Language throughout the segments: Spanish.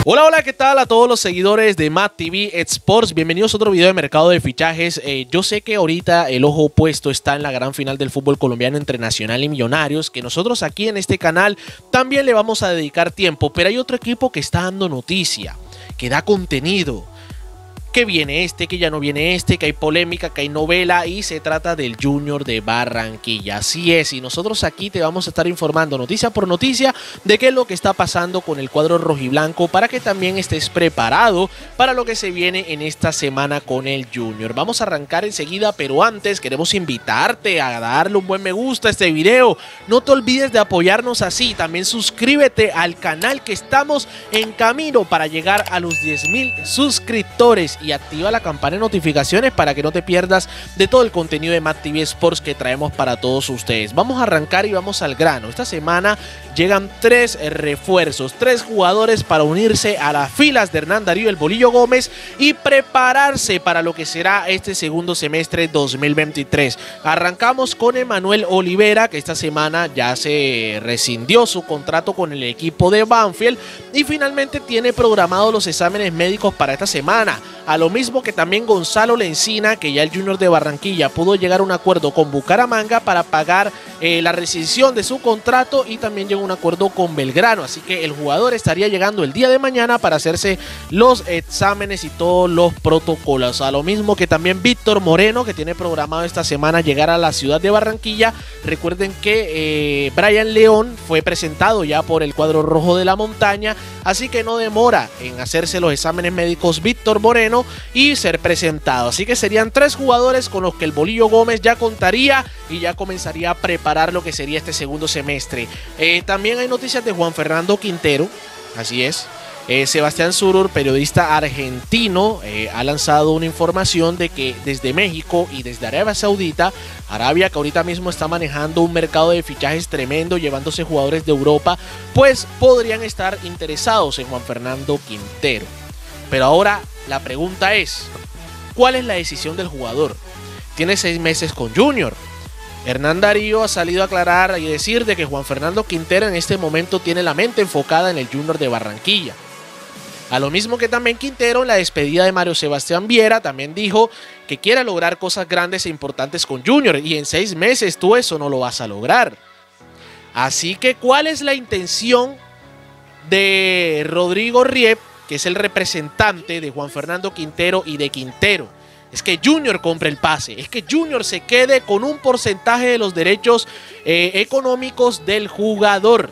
Hola, hola, ¿qué tal a todos los seguidores de MADtv Sports? Bienvenidos a otro video de mercado de fichajes. Yo sé que ahorita el ojo puesto está en la gran final del fútbol colombiano entre Nacional y Millonarios, que nosotros aquí en este canal también le vamos a dedicar tiempo, pero hay otro equipo que está dando noticia, que da contenido, que viene este, que ya no viene este, que hay polémica, que hay novela, y se trata del Junior de Barranquilla. Así es, y nosotros aquí te vamos a estar informando noticia por noticia de qué es lo que está pasando con el cuadro rojiblanco, para que también estés preparado para lo que se viene en esta semana con el Junior. Vamos a arrancar enseguida, pero antes queremos invitarte a darle un buen me gusta a este video. No te olvides de apoyarnos así, también suscríbete al canal, que estamos en camino para llegar a los 10.000 suscriptores, y activa la campana de notificaciones para que no te pierdas de todo el contenido de MADtv Sports que traemos para todos ustedes. Vamos a arrancar y vamos al grano. Esta semana llegan 3 refuerzos, 3 jugadores para unirse a las filas de Hernán Darío El Bolillo Gómez y prepararse para lo que será este segundo semestre 2023. Arrancamos con Emanuel Olivera, que esta semana ya se rescindió su contrato con el equipo de Banfield y finalmente tiene programados los exámenes médicos para esta semana. A lo mismo que también Gonzalo Lencina, que ya el Junior de Barranquilla pudo llegar a un acuerdo con Bucaramanga para pagar la rescisión de su contrato, y también llegó a un acuerdo con Belgrano, así que el jugador estaría llegando el día de mañana para hacerse los exámenes y todos los protocolos. A lo mismo que también Víctor Moreno, que tiene programado esta semana llegar a la ciudad de Barranquilla. Recuerden que Brian León fue presentado ya por el cuadro rojo de la montaña, así que no demora en hacerse los exámenes médicos Víctor Moreno y ser presentado. Así que serían 3 jugadores con los que el Bolillo Gómez ya contaría y ya comenzaría a preparar lo que sería este segundo semestre. También hay noticias de Juan Fernando Quintero, así es. Sebastián Zurur, periodista argentino, ha lanzado una información de que desde México y desde Arabia Saudita, Arabia, que ahorita mismo está manejando un mercado de fichajes tremendo, llevándose jugadores de Europa, pues podrían estar interesados en Juan Fernando Quintero. Pero ahora la pregunta es, ¿cuál es la decisión del jugador? Tiene 6 meses con Junior. Hernán Darío ha salido a aclarar y decir de que Juan Fernando Quintero en este momento tiene la mente enfocada en el Junior de Barranquilla. A lo mismo que también Quintero, en la despedida de Mario Sebastián Viera, también dijo que quiere lograr cosas grandes e importantes con Junior, y en 6 meses tú eso no lo vas a lograr. Así que, ¿cuál es la intención de Rodrigo Riep, que es el representante de Juan Fernando Quintero y de Quintero? Es que Junior compre el pase, es que Junior se quede con un porcentaje de los derechos económicos del jugador.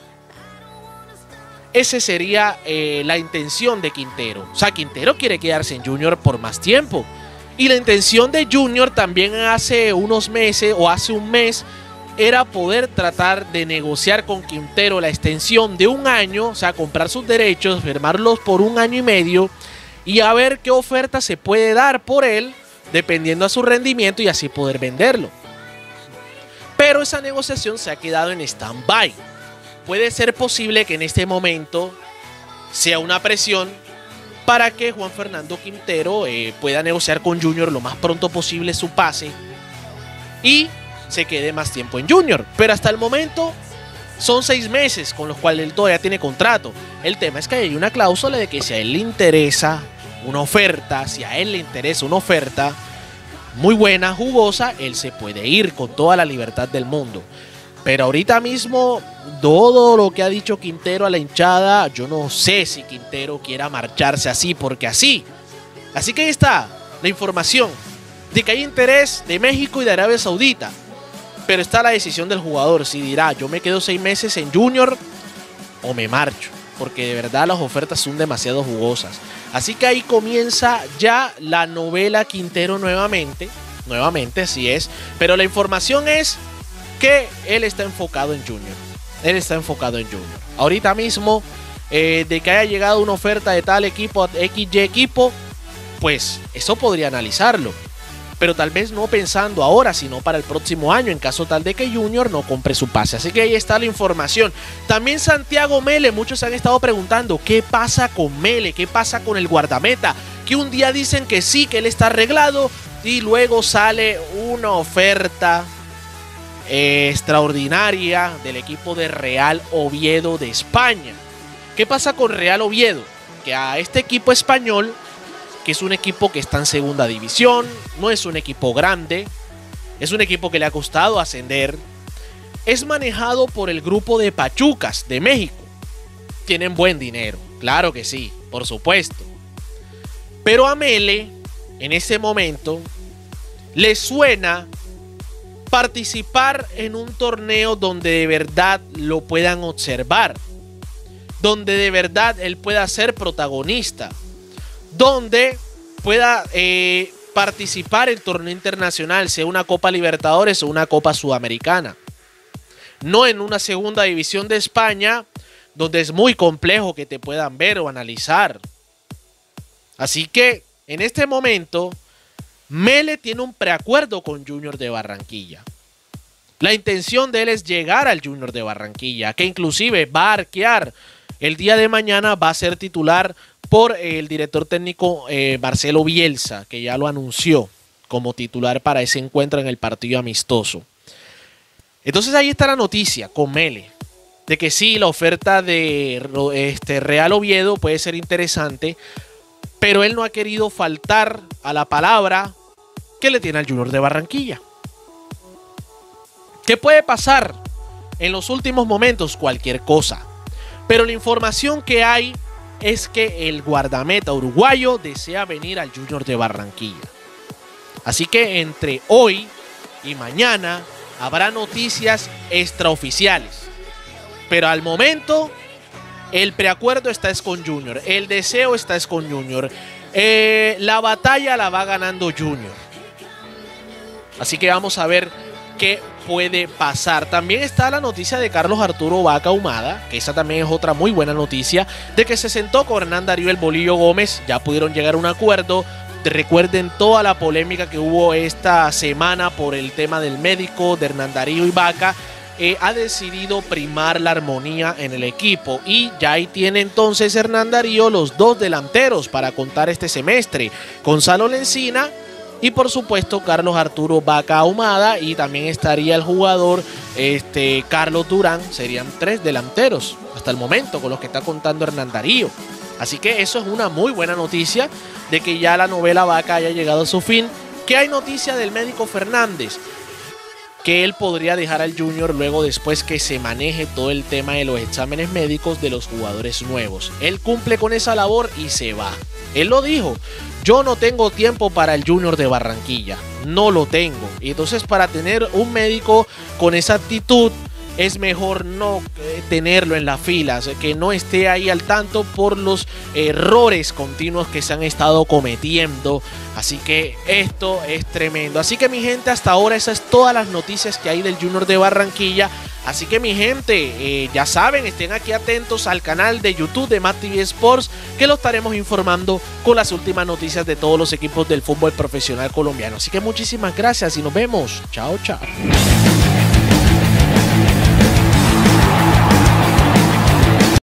Esa sería la intención de Quintero. O sea, Quintero quiere quedarse en Junior por más tiempo. Y la intención de Junior también hace unos meses o hace un mes era poder tratar de negociar con Quintero la extensión de 1 año, o sea, comprar sus derechos, firmarlos por 1 año y medio y a ver qué oferta se puede dar por él, dependiendo a su rendimiento, y así poder venderlo. Pero esa negociación se ha quedado en stand-by. Puede ser posible que en este momento sea una presión para que Juan Fernando Quintero pueda negociar con Junior lo más pronto posible su pase y se quede más tiempo en Junior. Pero hasta el momento son 6 meses con los cuales él todavía tiene contrato. El tema es que hay una cláusula de que si a él le interesa una oferta, si a él le interesa una oferta muy buena, jugosa, él se puede ir con toda la libertad del mundo. Pero ahorita mismo, todo lo que ha dicho Quintero a la hinchada, yo no sé si Quintero quiera marcharse así porque así. Así que ahí está la información de que hay interés de México y de Arabia Saudita. Pero está la decisión del jugador, si dirá, yo me quedo 6 meses en Junior o me marcho, porque de verdad las ofertas son demasiado jugosas. Así que ahí comienza ya la novela Quintero nuevamente, así es. Pero la información es que él está enfocado en Junior. Él está enfocado en Junior. Ahorita mismo, de que haya llegado una oferta de tal equipo, XY equipo, pues eso podría analizarlo. Pero tal vez no pensando ahora, sino para el próximo año, en caso tal de que Junior no compre su pase. Así que ahí está la información. También Santiago Mele, muchos se han estado preguntando, ¿qué pasa con Mele? ¿Qué pasa con el guardameta? Que un día dicen que sí, que él está arreglado, y luego sale una oferta extraordinaria del equipo de Real Oviedo de España. ¿Qué pasa con Real Oviedo? que a este equipo español, que es un equipo que está en segunda división, no es un equipo grande, es un equipo que le ha costado ascender, es manejado por el grupo de Pachucas de México. Tienen buen dinero, claro que sí, por supuesto. Pero a Mele, en ese momento, le suena participar en un torneo donde de verdad lo puedan observar, donde de verdad él pueda ser protagonista, donde pueda participar en torneo internacional, sea una Copa Libertadores o una Copa Sudamericana. No en una segunda división de España, donde es muy complejo que te puedan ver o analizar. Así que, en este momento, Mele tiene un preacuerdo con Junior de Barranquilla. La intención de él es llegar al Junior de Barranquilla, que inclusive va a arquear. El día de mañana va a ser titular por el director técnico Marcelo Bielsa, que ya lo anunció como titular para ese encuentro en el partido amistoso. Entonces ahí está la noticia con Mele, de que sí, la oferta de Real Oviedo puede ser interesante, pero él no ha querido faltar a la palabra que le tiene al Junior de Barranquilla. ¿Qué puede pasar? En los últimos momentos, cualquier cosa. Pero la información que hay es que el guardameta uruguayo desea venir al Junior de Barranquilla. Así que entre hoy y mañana habrá noticias extraoficiales. Pero al momento, el preacuerdo está con Junior. El deseo está con Junior. La batalla la va ganando Junior. Así que vamos a ver qué puede pasar. También está la noticia de Carlos Arturo Vaca Ahumada, que esa también es otra muy buena noticia, de que se sentó con Hernán Darío El Bolillo Gómez. Ya pudieron llegar a un acuerdo. Recuerden toda la polémica que hubo esta semana por el tema del médico de Hernán Darío y Vaca. Ha decidido primar la armonía en el equipo y ya ahí tiene entonces Hernán Darío los dos delanteros para contar este semestre: Gonzalo Lencina y por supuesto Carlos Arturo Vaca Ahumada, y también estaría el jugador Carlos Durán. Serían 3 delanteros hasta el momento con los que está contando Hernán Darío. Así que eso es una muy buena noticia, de que ya la novela Vaca haya llegado a su fin. Que hay noticia del médico Fernández, que él podría dejar al Junior luego, después que se maneje todo el tema de los exámenes médicos de los jugadores nuevos. Él cumple con esa labor y se va. Él lo dijo: yo no tengo tiempo para el Junior de Barranquilla, no lo tengo. Y entonces, para tener un médico con esa actitud, es mejor no tenerlo en las filas, que no esté ahí al tanto por los errores continuos que se han estado cometiendo. Así que esto es tremendo. Así que, mi gente, hasta ahora esas es todas las noticias que hay del Junior de Barranquilla. Así que, mi gente, ya saben, estén aquí atentos al canal de YouTube de MATV Sports, que lo estaremos informando con las últimas noticias de todos los equipos del fútbol profesional colombiano. Así que muchísimas gracias y nos vemos. Chao, chao.